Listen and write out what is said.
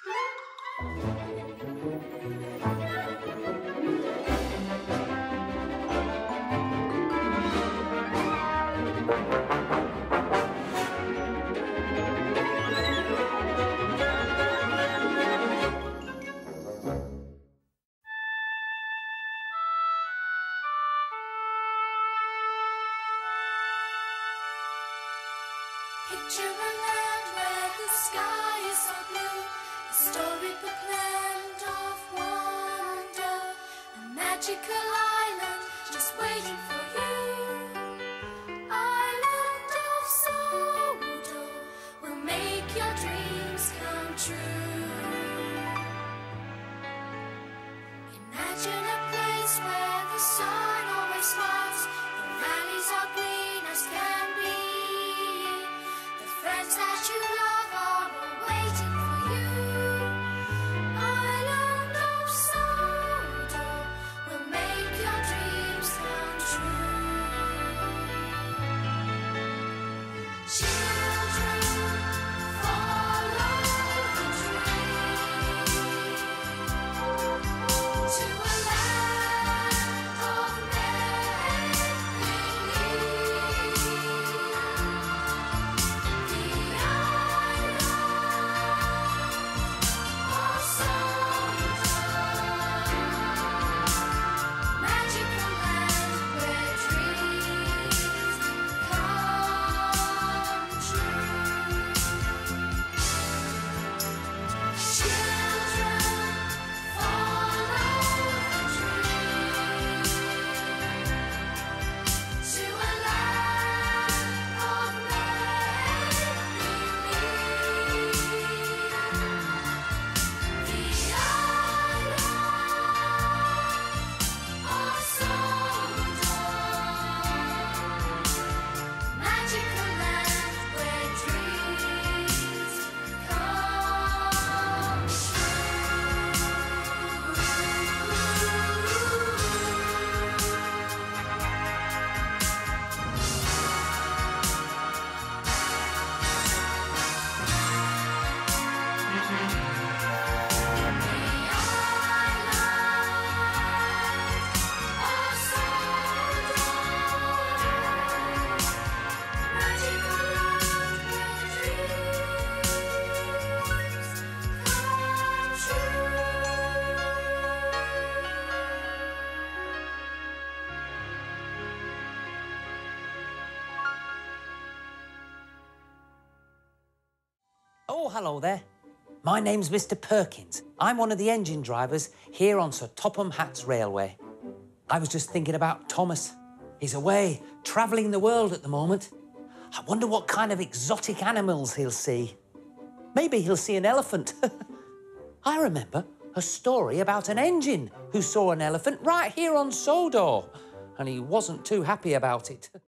Picture a land where the sky is so blue, a storybook land of wonder, a magical island just waiting for you. Island of Sodor will make your dreams come true. Imagine a place where the sun always smiles, the valleys are green as can be. Friends that you love are all waiting for you. Island of Sodor will make your dreams come true. Children, follow the dream to a land of Oh, hello there. My name's Mr. Perkins. I'm one of the engine drivers here on Sir Topham Hatt's railway. I was just thinking about Thomas. He's away, travelling the world at the moment. I wonder what kind of exotic animals he'll see. Maybe he'll see an elephant. I remember a story about an engine who saw an elephant right here on Sodor, and he wasn't too happy about it.